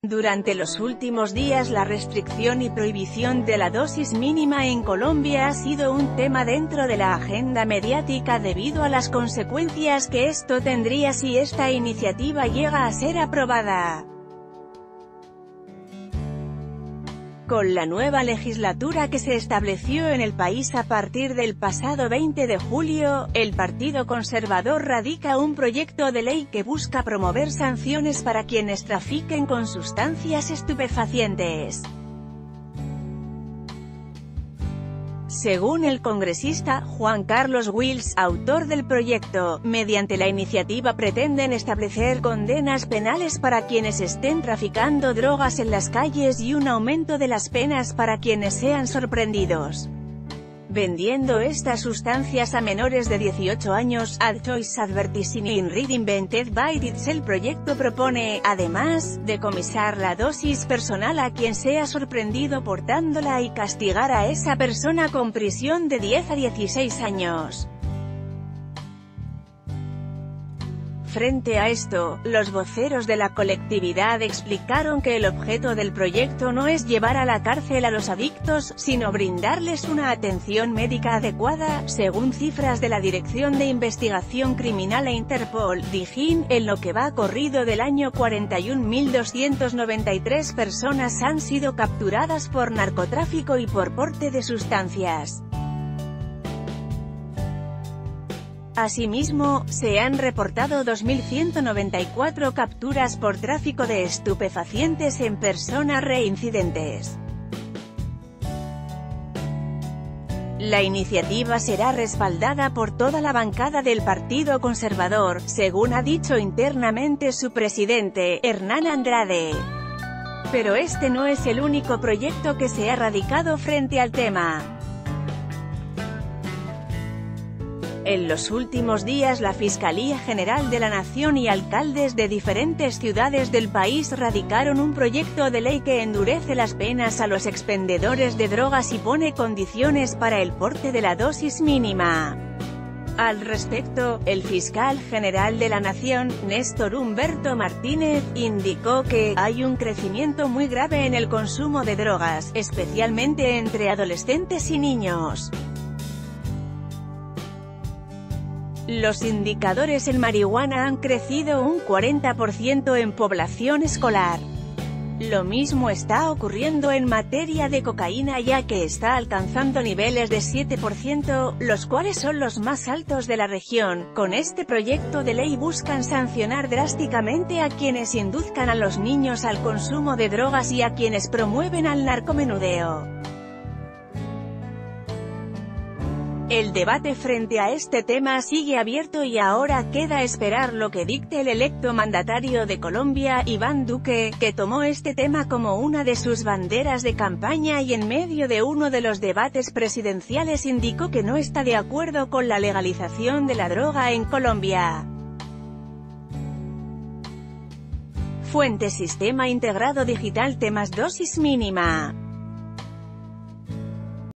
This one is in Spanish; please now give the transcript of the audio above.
Durante los últimos días la restricción y prohibición de la dosis mínima en Colombia ha sido un tema dentro de la agenda mediática debido a las consecuencias que esto tendría si esta iniciativa llega a ser aprobada. Con la nueva legislatura que se estableció en el país a partir del pasado 20 de julio, el Partido Conservador radica un proyecto de ley que busca promover sanciones para quienes trafiquen con sustancias estupefacientes. Según el congresista Juan Carlos Wills, autor del proyecto, mediante la iniciativa pretenden establecer condenas penales para quienes estén traficando drogas en las calles y un aumento de las penas para quienes sean sorprendidos vendiendo estas sustancias a menores de 18 años. Ad Choice Advertising in Read Invented by It's. El proyecto propone, además, decomisar la dosis personal a quien sea sorprendido portándola y castigar a esa persona con prisión de 10 a 16 años. Frente a esto, los voceros de la colectividad explicaron que el objeto del proyecto no es llevar a la cárcel a los adictos, sino brindarles una atención médica adecuada, según cifras de la Dirección de Investigación Criminal e Interpol, DIGIN, en lo que va corrido del año 41.293 personas han sido capturadas por narcotráfico y por porte de sustancias. Asimismo, se han reportado 2.194 capturas por tráfico de estupefacientes en personas reincidentes. La iniciativa será respaldada por toda la bancada del Partido Conservador, según ha dicho internamente su presidente, Hernán Andrade. Pero este no es el único proyecto que se ha radicado frente al tema. En los últimos días la Fiscalía General de la Nación y alcaldes de diferentes ciudades del país radicaron un proyecto de ley que endurece las penas a los expendedores de drogas y pone condiciones para el porte de la dosis mínima. Al respecto, el fiscal general de la Nación, Néstor Humberto Martínez, indicó que hay un crecimiento muy grave en el consumo de drogas, especialmente entre adolescentes y niños. Los indicadores en marihuana han crecido un 40% en población escolar. Lo mismo está ocurriendo en materia de cocaína, ya que está alcanzando niveles de 7%, los cuales son los más altos de la región. Con este proyecto de ley buscan sancionar drásticamente a quienes induzcan a los niños al consumo de drogas y a quienes promueven al narcomenudeo. El debate frente a este tema sigue abierto y ahora queda esperar lo que dicte el electo mandatario de Colombia, Iván Duque, que tomó este tema como una de sus banderas de campaña y en medio de uno de los debates presidenciales indicó que no está de acuerdo con la legalización de la droga en Colombia. Fuente: Sistema Integrado Digital. Temas: dosis mínima.